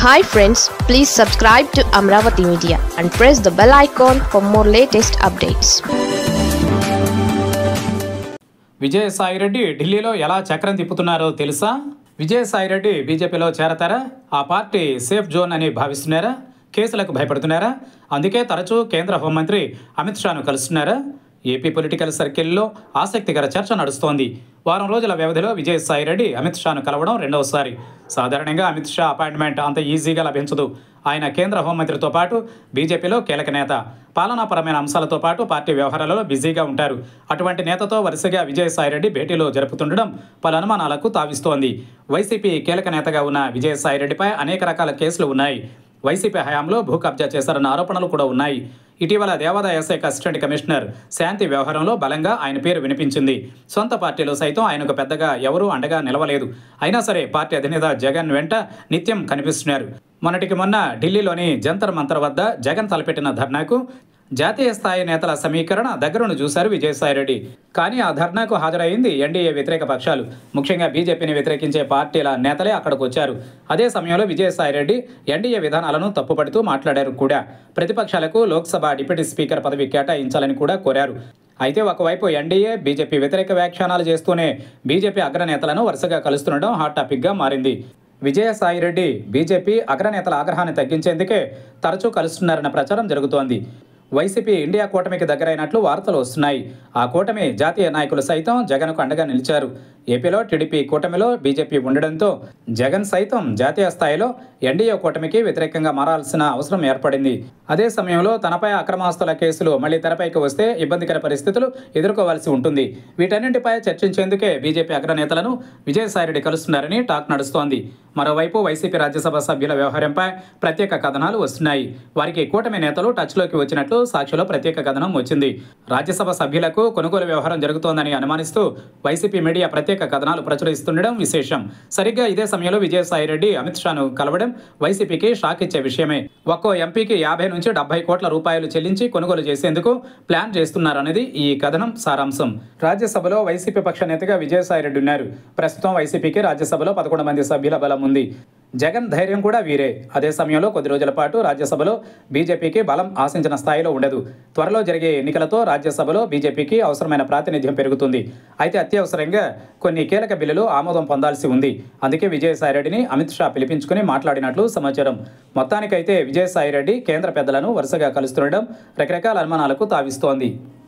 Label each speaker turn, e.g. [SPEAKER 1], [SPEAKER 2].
[SPEAKER 1] Hi friends, please subscribe to Amravati Media and press the bell icon for more latest updates.
[SPEAKER 2] Vijayasai Reddy ఢిల్లీలో ఎలా చక్రం తిప్పుతున్నారో తెలుసా? విజయసాయిరెడ్డి బీజేపీలో చేరతారా? ఆ పార్టీ సేఫ్ జోన్ అని భావిస్తున్నారా? కేసులకు భయపడుతున్నారా? అందుకే తరచూ కేంద్ర హోంమంత్రి అమిత్ షాను కలుస్తున్నారా? ఏపీ పొలిటికల్ సర్కిల్లో ఆసక్తికర చర్చ నడుస్తోంది. వారం రోజుల వ్యవధిలో విజయసాయిరెడ్డి అమిత్ షాను కలవడం రెండవసారి. సాధారణంగా అమిత్ షా అపాయింట్మెంట్ అంత ఈజీగా లభించదు. ఆయన కేంద్ర హోంమంత్రితో పాటు బీజేపీలో కీలక నేత. పాలనాపరమైన అంశాలతో పాటు పార్టీ వ్యవహారాలలో బిజీగా ఉంటారు. అటువంటి నేతతో వరుసగా విజయసాయిరెడ్డి భేటీలో జరుపుతుండడం పలు అనుమానాలకు తావిస్తోంది. వైసీపీ కీలక నేతగా ఉన్న విజయసాయిరెడ్డిపై అనేక రకాల కేసులు ఉన్నాయి. వైసీపీ హయాంలో భూ కబ్జా చేశారన్న ఆరోపణలు కూడా ఉన్నాయి. ఇటీవల దేవాదాయ శాఖ అసిస్టెంట్ కమిషనర్ శాంతి వ్యవహారంలో బలంగా ఆయన పేరు వినిపించింది. సొంత పార్టీలో సైతం ఆయనకు పెద్దగా ఎవరూ అండగా నిలవలేదు. అయినా సరే పార్టీ అధినేత జగన్ వెంట నిత్యం కనిపిస్తున్నారు. మొన్నటికి మొన్న ఢిల్లీలోని జంతర్ మంతర్ వద్ద జగన్ తలపెట్టిన ధర్నాకు జాతీయ స్థాయి నేతల సమీకరణ దగ్గరను చూశారు విజయసాయిరెడ్డి. కానీ ఆ ధర్నాకు హాజరైంది ఎన్డీఏ వ్యతిరేక పక్షాలు. ముఖ్యంగా బీజేపీని వ్యతిరేకించే పార్టీల నేతలే అక్కడికి వచ్చారు. అదే సమయంలో విజయసాయిరెడ్డి ఎన్డీఏ విధానాలను తప్పుపడుతూ మాట్లాడారు కూడా. ప్రతిపక్షాలకు లోక్సభ డిప్యూటీ స్పీకర్ పదవి కేటాయించాలని కూడా కోరారు. అయితే ఒకవైపు ఎన్డీఏ బీజేపీ వ్యతిరేక వ్యాఖ్యానాలు చేస్తూనే బీజేపీ అగ్రనేతలను వరుసగా కలుస్తుండడం హాట్ టాపిక్గా మారింది. విజయసాయిరెడ్డి బీజేపీ అగ్రనేతల ఆగ్రహాన్ని తగ్గించేందుకే తరచూ కలుస్తున్నారన్న ప్రచారం జరుగుతోంది. వైసీపీ ఇండియా కూటమికి దగ్గరైనట్లు వార్తలు వస్తున్నాయి. ఆ కూటమి జాతీయ నాయకులు సైతం జగన్కు అండగా నిలిచారు. ఏపీలో టీడీపీ కూటమిలో బీజేపీ ఉండడంతో జగన్ సైతం జాతీయ స్థాయిలో ఎన్డీఏ కూటమికి వ్యతిరేకంగా మారాల్సిన అవసరం ఏర్పడింది. అదే సమయంలో తనపై అక్రమాస్తుల కేసులు మళ్లీ తెరపైకి వస్తే ఇబ్బందికర పరిస్థితులు ఎదుర్కోవాల్సి ఉంటుంది. వీటన్నింటిపై చర్చించేందుకే బీజేపీ అగ్రనేతలను విజయసాయిరెడ్డి కలుస్తున్నారని టాక్ నడుస్తోంది. మరోవైపు వైసీపీ రాజ్యసభ సభ్యుల వ్యవహారంపై ప్రత్యేక కథనాలు వస్తున్నాయి. వారికి కూటమి నేతలు టచ్లోకి వచ్చినట్లు సాక్షిలో ప్రత్యేక కథనం వచ్చింది. రాజ్యసభ సభ్యులకు కొనుగోలు వ్యవహారం జరుగుతోందని అనుమానిస్తూ వైసీపీ మీడియా ప్రత్యేక కథనాలు ప్రచురిస్తుండడం విశేషం. సరిగ్గా ఇదే సమయంలో విజయసాయిరెడ్డి అమిత్ షాను కలవడం వైసీపీకి షాక్ ఇచ్చే విషయమే. ఒక్కో ఎంపీకి 50 నుంచి 70 కోట్ల రూపాయలు చెల్లించి కొనుగోలు చేసేందుకు ప్లాన్ చేస్తున్నారనేది ఈ కథనం సారాంశం. రాజ్యసభలో వైసీపీ పక్ష నేతగా విజయసాయిరెడ్డి ఉన్నారు. ప్రస్తుతం వైసీపీకి రాజ్యసభలో 11 మంది సభ్యుల బలం ఉంది. జగన్ ధైర్యం కూడా వీరే. అదే సమయంలో కొద్ది రోజుల పాటు రాజ్యసభలో బీజేపీకి బలం ఆశించిన స్థాయిలో ఉండదు. త్వరలో జరిగే ఎన్నికలతో రాజ్యసభలో బీజేపీకి అవసరమైన ప్రాతినిధ్యం పెరుగుతుంది. అయితే అత్యవసరంగా కొన్ని కీలక బిల్లులు ఆమోదం పొందాల్సి ఉంది. అందుకే విజయసాయిరెడ్డిని అమిత్ షా పిలిపించుకుని మాట్లాడినట్లు సమాచారం. మొత్తానికైతే విజయసాయిరెడ్డి కేంద్ర పెద్దలను వరుసగా కలుస్తుండడం రకరకాల అనుమానాలకు తావిస్తోంది.